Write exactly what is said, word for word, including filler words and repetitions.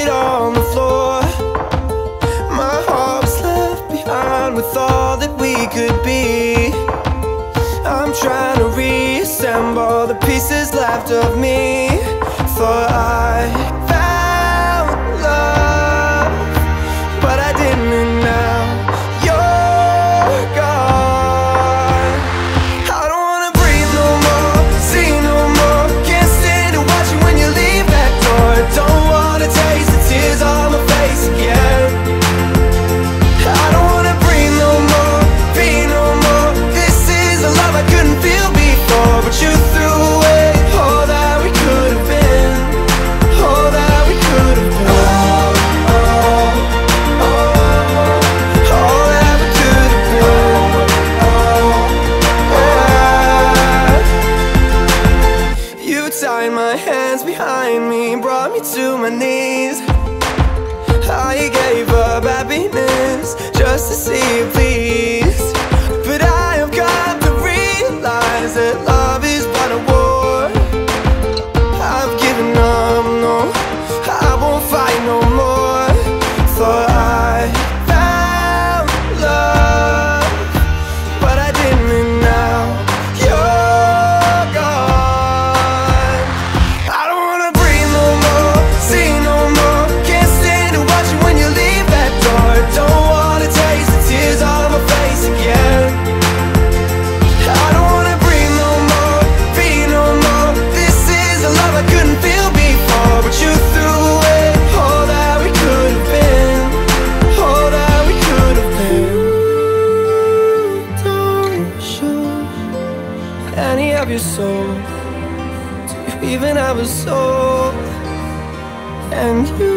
feet on the floor. My heart was left behind with all that we could be. I'm trying to reassemble the pieces left of me. Thought I found love, but I didn't, and now you're gone. I don't wanna breathe no more, see no more. Can't stand to watch you when you leave that door. Don't wanna taste the tears on my face again. I don't wanna breathe no more, be no more. This is a love I couldn't feel before, but you threw away all that we could have been, all that we could have been. Oh, oh, oh, all that we could have been. Oh, yeah. You tied my hands behind me, brought me to my knees. I gave up happiness just to see you please. But I have got to realize that love is but a war. I've given up, no, I won't fight no more. Thought I found love, but I didn't, and now you're gone. I don't wanna breathe no more, see no more. Can't stand to watch you when you leave that door. Don't wanna taste the tears on my face again. I don't wanna breathe no more, be no more. This is a love I couldn't feel before, but you threw away all that we could have been, all that we could have been. Don't show any of your soul. Do you even have a soul? And you